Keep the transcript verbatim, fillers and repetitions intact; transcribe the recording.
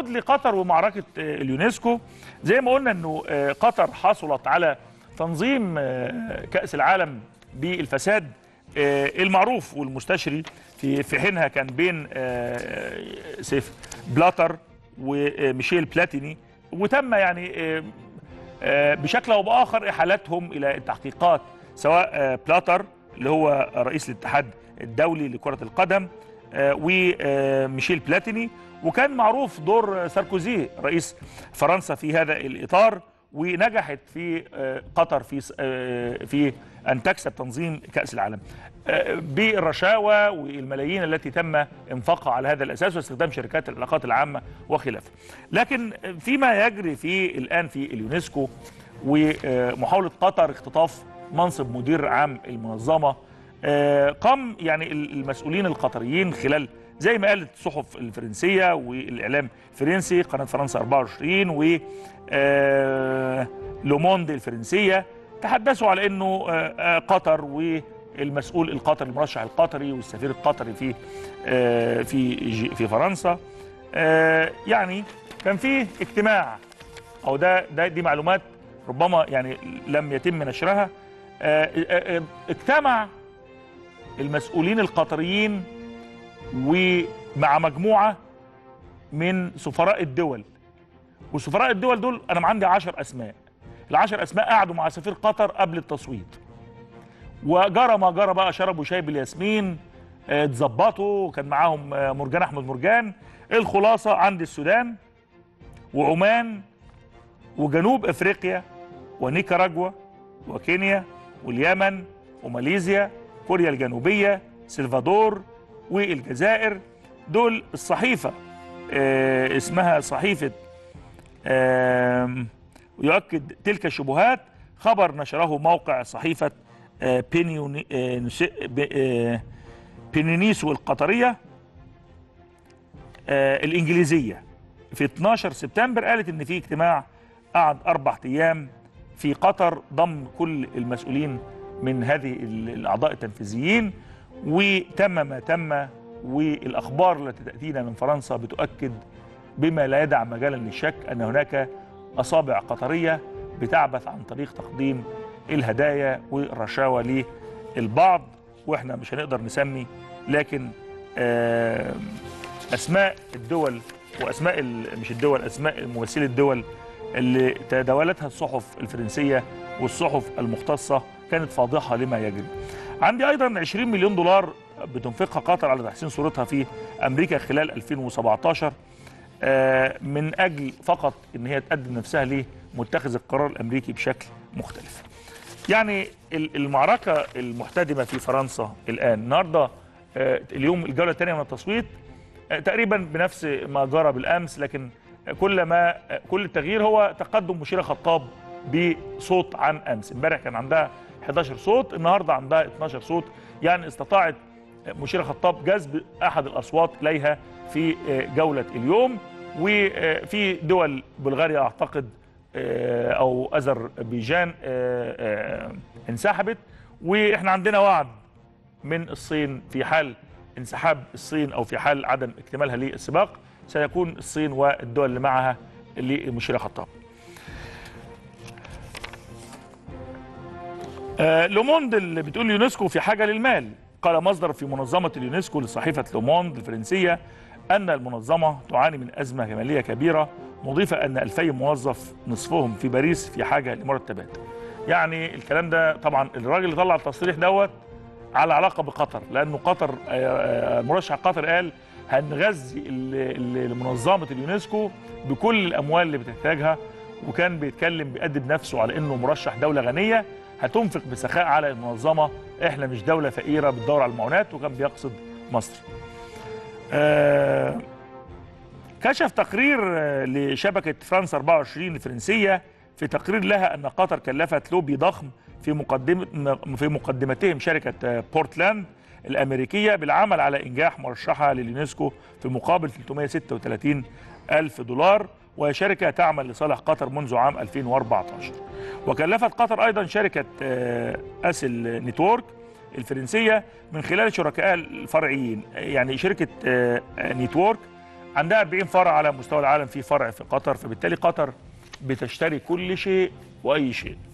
نعود لقطر ومعركة اليونسكو. زي ما قلنا انه قطر حصلت على تنظيم كأس العالم بالفساد المعروف والمستشري، في في حينها كان بين سيف بلاتر وميشيل بلاتيني، وتم يعني بشكل او باخر احالتهم الى التحقيقات، سواء بلاتر اللي هو رئيس الاتحاد الدولي لكرة القدم وميشيل بلاتيني، وكان معروف دور ساركوزي رئيس فرنسا في هذا الإطار، ونجحت في قطر في في أن تكسب تنظيم كأس العالم بالرشاوى والملايين التي تم انفاقها على هذا الأساس واستخدام شركات العلاقات العامة وخلافه. لكن فيما يجري في الآن في اليونسكو ومحاولة قطر اختطاف منصب مدير عام المنظمة، قام يعني المسؤولين القطريين خلال زي ما قالت الصحف الفرنسية والإعلام الفرنسي، قناة فرنسا أربعة وعشرين و لوموند الفرنسية، تحدثوا على أنه قطر والمسؤول القطري المرشح القطري والسفير القطري في في في فرنسا يعني كان في اجتماع، أو ده ده دي معلومات ربما يعني لم يتم نشرها. اجتمع المسؤولين القطريين ومع مجموعة من سفراء الدول، وسفراء الدول دول أنا عندي عشر أسماء، العشر أسماء قعدوا مع سفير قطر قبل التصويت، وجرى ما جرى بقى، شربوا شاي بالياسمين، اتظبطوا، كان معاهم مرجان أحمد مرجان. الخلاصة عندي السودان وعمان وجنوب أفريقيا ونيكاراجوا وكينيا واليمن وماليزيا، كوريا الجنوبية، سلفادور والجزائر. دول الصحيفة اه اسمها صحيفة اه يؤكد تلك الشبهات، خبر نشره موقع صحيفة اه بينينيسو القطرية اه الإنجليزية في اتناشر سبتمبر، قالت إن في اجتماع قعد أربع أيام في قطر ضم كل المسؤولين من هذه الأعضاء التنفيذيين، وتم ما تم، والأخبار التي تأتينا من فرنسا بتؤكد بما لا يدع مجالا للشك أن هناك أصابع قطرية بتعبث عن طريق تقديم الهدايا والرشاوى للبعض، وإحنا مش هنقدر نسمي، لكن أسماء الدول وأسماء مش الدول، أسماء ممثلي الدول اللي تداولتها الصحف الفرنسية والصحف المختصة كانت فاضحة لما يجري. عندي أيضا عشرين مليون دولار بتنفقها قطر على تحسين صورتها في أمريكا خلال ألفين وسبعتاشر من أجل فقط أن هي تقدم نفسها لمتخذ القرار الأمريكي بشكل مختلف. يعني المعركة المحتدمة في فرنسا الآن النهاردة اليوم الجولة الثانية من التصويت تقريبا بنفس ما جرى بالأمس، لكن كل ما كل التغيير هو تقدم مشيرة خطاب بصوت عن أمس. امبارح كان عندها حداشر صوت، النهارده عندها اتناشر صوت، يعني استطاعت مشيرة خطاب جذب أحد الأصوات إليها في جولة اليوم. وفي دول بلغاريا أعتقد أو أذربيجان انسحبت، وإحنا عندنا وعد من الصين في حال انسحاب الصين أو في حال عدم اكتمالها للسباق سيكون الصين والدول اللي معها لمشيرة خطاب. آه لوموند اللي بتقول اليونسكو في حاجة للمال. قال مصدر في منظمة اليونسكو لصحيفة لوموند الفرنسية أن المنظمة تعاني من أزمة مالية كبيرة، مضيفة أن ألفي موظف نصفهم في باريس في حاجة لمرتبات. يعني الكلام ده طبعا الراجل اللي طلع التصريح دوت على علاقة بقطر، لأنه قطر مرشح قطر قال هنغذي منظمة اليونسكو بكل الأموال اللي بتحتاجها، وكان بيتكلم بيقدم نفسه على أنه مرشح دولة غنية هتنفق بسخاء على المنظمة، احنا مش دولة فقيرة بتدور على المعونات، وكان بيقصد مصر. آه كشف تقرير لشبكة فرنسا أربعة وعشرين الفرنسية في تقرير لها أن قطر كلفت لوبي ضخم في مقدمة في مقدمتهم شركة بورتلاند الأمريكية بالعمل على إنجاح مرشحة لليونسكو في مقابل ثلاثمائة وستة وثلاثين ألف دولار، وهي شركة تعمل لصالح قطر منذ عام ألفين وأربعة عشر. وكلفت قطر أيضا شركة أسل نتورك الفرنسية من خلال شركائها الفرعيين. يعني شركة نتورك عندها أربعين فرع على مستوى العالم، في فرع في قطر، فبالتالي قطر بتشتري كل شيء واي شيء.